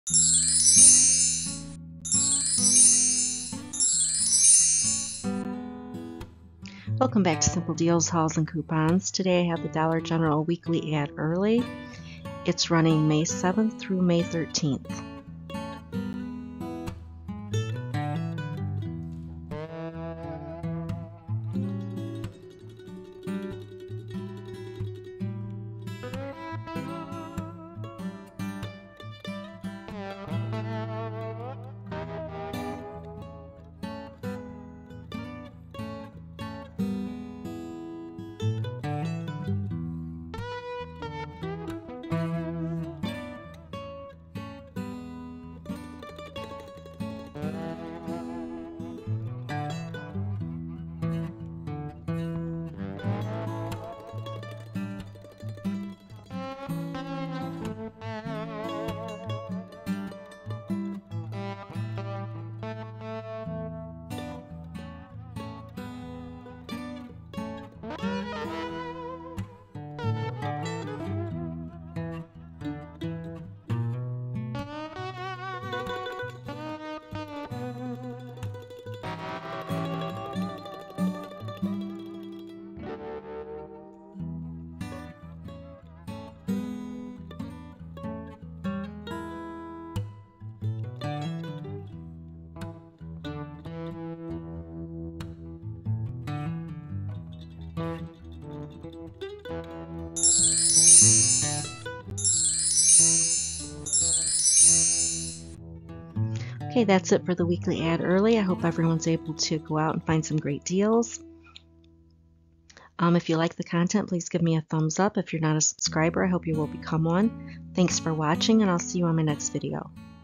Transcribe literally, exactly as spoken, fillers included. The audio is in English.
Welcome back to Simple Deals, Hauls, and Coupons. Today I have the Dollar General weekly ad early. It's running May seventh through May thirteenth. Okay, that's it for the weekly ad early. I hope everyone's able to go out and find some great deals. Um, if you like the content, please give me a thumbs up. If you're not a subscriber, I hope you will become one. Thanks for watching, and I'll see you on my next video.